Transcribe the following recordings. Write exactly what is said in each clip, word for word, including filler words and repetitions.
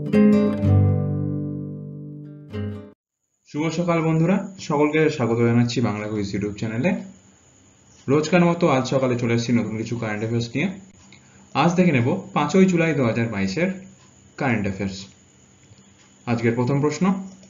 শুভ সকাল বন্ধুরা, সকলকে স্বাগত জানাচ্ছি বাংলা কুইজ ইউটিউব চ্যানেলে। রোজকার মতো আজ সকালে চলে এসেছি নতুন কিছু কারেন্ট অ্যাফেয়ার্স নিয়ে। আজ দেখে নেব পাঁচই জুলাই দু হাজার বাইশের কারেন্ট অ্যাফেয়ার্স। আজকের প্রথম প্রশ্ন,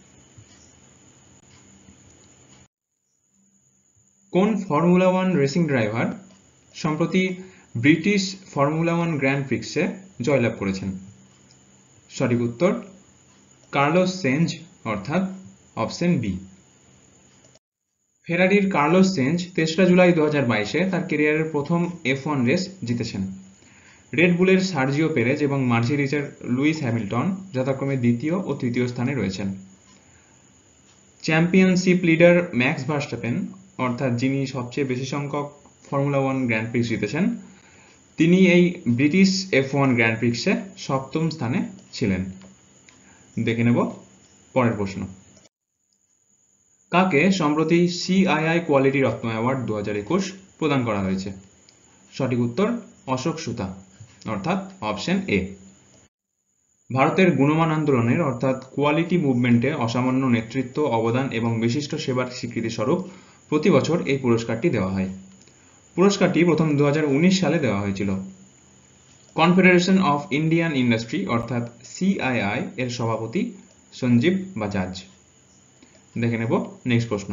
কোন ফর্মুলা ওয়ান রেসিং ড্রাইভার সম্প্রতি ব্রিটিশ ফর্মুলা ওয়ান গ্র্যান্ড প্রিক্সে জয়লাভ করেছেন? সঠিক উত্তর কার্লোস সেঞ্জ, অর্থাৎ অপশন বি। ফেরারির কার্লোস সেঞ্জ তেসরা জুলাই দু হাজার বাইশে তার কেরিয়ারের প্রথম এফ ওয়ান রেস জিতেছেন। রেড বুলের সার্জিও পেরেজ এবং মার্সিডিজের লুইস হ্যামিল্টন যথাক্রমে দ্বিতীয় ও তৃতীয় স্থানে রয়েছেন। চ্যাম্পিয়নশিপ লিডার ম্যাক্স ভার্স্টাপেন, অর্থাৎ যিনি সবচেয়ে বেশি সংখ্যক ফর্মুলা ওয়ান গ্র্যান্ড প্রিক্স জিতেছেন, তিনি এই ব্রিটিশ এফ ওয়ান গ্র্যান্ড প্রিক্সে সপ্তম স্থানে ছিলেন। দেখে নেব পরের প্রশ্ন, কাকে সম্প্রতি সিআইআই কোয়ালিটি রত্ন অ্যাওয়ার্ড দু হাজার একুশ প্রদান করা হয়েছে? সঠিক উত্তর অশোক সুতা, অর্থাৎ অপশন এ। ভারতের গুণমান আন্দোলনের অর্থাৎ কোয়ালিটি মুভমেন্টে অসামান্য নেতৃত্ব, অবদান এবং বিশিষ্ট সেবার স্বীকৃতি স্বরূপ প্রতি বছর এই পুরস্কারটি দেওয়া হয়। পুরস্কারটি প্রথম দু হাজার উনিশ সালে দেওয়া হয়েছিল। কনফেডারেশন অফ ইন্ডিয়ান ইন্ডাস্ট্রি অর্থাৎ সিআইআই এর সভাপতি সঞ্জীব বাজাজ। দেখে নেব নেক্সট প্রশ্ন,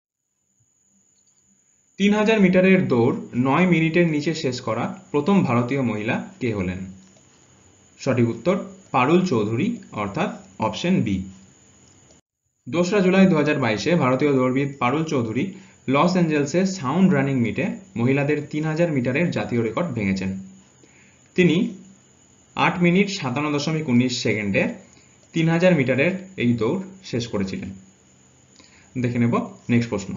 তিন হাজার মিটারের দৌড় নয় মিনিটের নিচে শেষ করা প্রথম ভারতীয় মহিলা কে হলেন? সঠিক উত্তর পারুল চৌধুরী, অর্থাৎ অপশন বি। দোসরা জুলাই দু হাজার বাইশে ভারতীয় দৌড়বিদ পারুল চৌধুরী লস অ্যাঞ্জেলসে সাউন্ড রানিং মিটে মহিলাদের তিন হাজার মিটারের জাতীয় রেকর্ড ভেঙেছেন। তিনি আট মিনিট সাতান্ন দশমিক উনিশ সেকেন্ডে তিন হাজার মিটারের এই দৌড় শেষ করেছিলেন। দেখে নেব নেক্সট প্রশ্ন,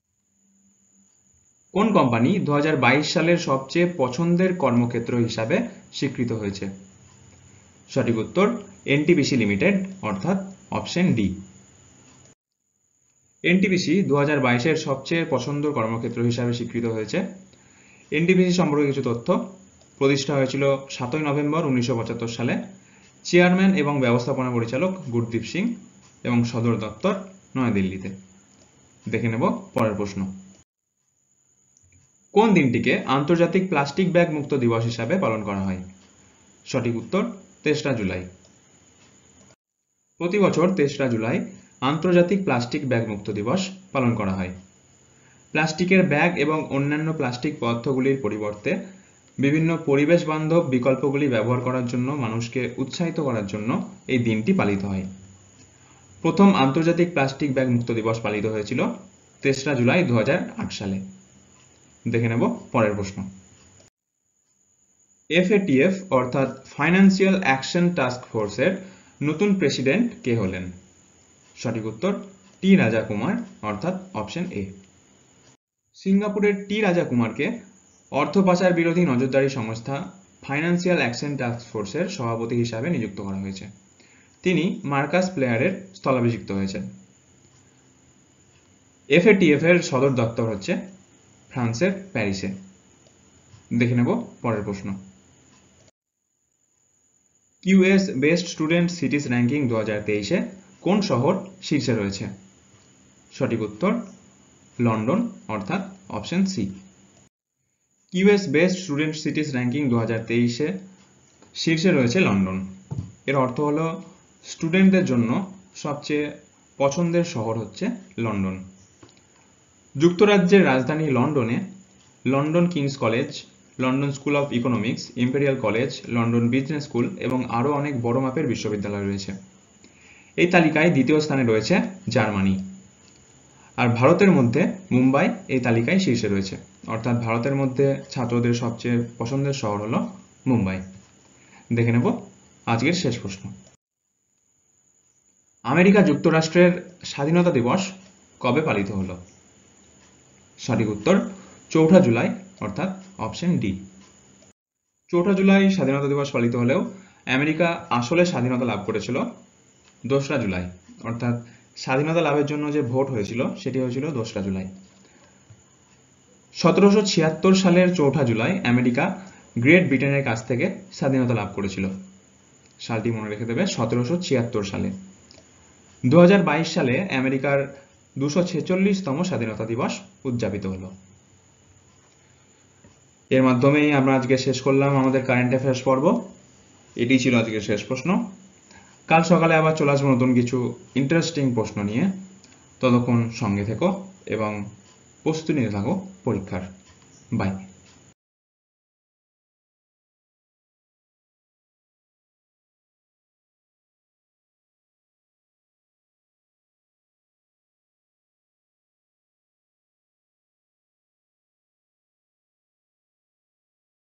কোন কোম্পানি দু হাজার বাইশ সালের সবচেয়ে পছন্দের কর্মক্ষেত্র হিসাবে স্বীকৃত হয়েছে? সঠিক উত্তর এনটিপিসি লিমিটেড, অর্থাৎ অপশন ডি। এনটিপিসি দু হাজার বাইশের সবচেয়ে পছন্দের কর্মক্ষেত্র হিসাবে স্বীকৃত হয়েছে। এনটিপিসি সম্পর্কে কিছু তথ্য, প্রতিষ্ঠা হয়েছিল সাতই নভেম্বর উনিশশো পঁচাত্তর সালে। চেয়ারম্যান এবং ব্যবস্থাপনা পরিচালক গুরদীপ সিং এবং সদর দপ্তর নয়াদিল্লিতে। দেখে নেব পরের প্রশ্ন, কোন দিনটিকে আন্তর্জাতিক প্লাস্টিক ব্যাগ মুক্ত দিবস হিসাবে পালন করা হয়? সঠিক উত্তর তেসরা জুলাই। প্রতি বছর তেসরা জুলাই আন্তর্জাতিক প্লাস্টিক ব্যাগ মুক্ত দিবস পালন করা হয়। প্লাস্টিকের ব্যাগ এবং অন্যান্য প্লাস্টিক পদার্থগুলির পরিবর্তে বিভিন্ন পরিবেশ বান্ধব বিকল্পগুলি ব্যবহার করার জন্য মানুষকে উৎসাহিত করার জন্য এই দিনটি পালিত হয়। প্রথম আন্তর্জাতিক প্লাস্টিক ব্যাগ মুক্ত দিবস পালিত হয়েছিল তেসরা জুলাই দু হাজার আট সালে। দেখে নেব পরের প্রশ্ন, এফএটিএফ অর্থাৎ ফাইন্যান্সিয়াল অ্যাকশন টাস্ক ফোর্সের নতুন প্রেসিডেন্ট কে হলেন? সঠিক উত্তর টি রাজা কুমার, অর্থাৎ অপশন এ। সিঙ্গাপুরের টি রাজা কুমারকে অর্থ পাচার বিরোধী নজরদারি সংস্থা ফাইন্যান্সিয়াল অ্যাকশন টাস্ক ফোর্সের সভাপতি হিসাবে নিযুক্ত করা হয়েছে। তিনি মার্কাস প্লেয়ারের স্থলাভিষিক্ত হয়েছেন। এফএটিএফ এর সদর দপ্তর হচ্ছে ফ্রান্সের প্যারিসে। দেখে নেব পরের প্রশ্ন, QS best student cities ranking দু হাজার তেইশে কোন শহর শীর্ষে রয়েছে? সঠিক উত্তর লন্ডন, অর্থাৎ option C. QS best student cities ranking দু হাজার তেইশে শীর্ষে রয়েছে লন্ডন। এর অর্থ হলো স্টুডেন্টদের জন্য সবচেয়ে পছন্দের শহর হচ্ছে লন্ডন। যুক্তরাজ্যের রাজধানী লন্ডনে London King's College, London School of Economics, Imperial College, London Business School এবং আরও অনেক বড় মাপের বিশ্ববিদ্যালয় রয়েছে। এই তালিকায় দ্বিতীয় স্থানে রয়েছে জার্মানি। আর ভারতের মধ্যে মুম্বাই এই তালিকায় শীর্ষে রয়েছে, অর্থাৎ ভারতের মধ্যে ছাত্রদের সবচেয়ে পছন্দের শহর হলো মুম্বাই। দেখে নেব আজকের শেষ প্রশ্ন, আমেরিকা যুক্তরাষ্ট্রের স্বাধীনতা দিবস কবে পালিত হলো? সঠিক উত্তর চৌঠা জুলাই, অর্থাৎ অপশন ডি। চৌঠা জুলাই স্বাধীনতা দিবস পালিত হলেও আমেরিকা আসলে স্বাধীনতা লাভ করেছিল দোসরা জুলাই, অর্থাৎ স্বাধীনতা লাভের জন্য যে ভোট হয়েছিল সেটি হয়েছিল দোসরা জুলাই। সতেরোশো ছিয়াত্তর সালের চৌঠা জুলাই আমেরিকা গ্রেট ব্রিটেনের কাছ থেকে স্বাধীনতা লাভ করেছিল। সালটি মনে রেখে দেবে, সতেরোশো ছিয়াত্তর সালে। দু হাজার বাইশ সালে আমেরিকার দুশো ছেচল্লিশতম স্বাধীনতা দিবস উদযাপিত হলো। এর মাধ্যমেই আমরা আজকে শেষ করলাম আমাদের কারেন্ট অ্যাফেয়ার্স পর্ব। এটি ছিল আজকের শেষ প্রশ্ন। কাল সকালে আবার চলে আসবো নতুন কিছু ইন্টারেস্টিং প্রশ্ন নিয়ে। ততক্ষণ সঙ্গে থেকো এবং প্রস্তুতি নিতে থাকো পরীক্ষার। বাই।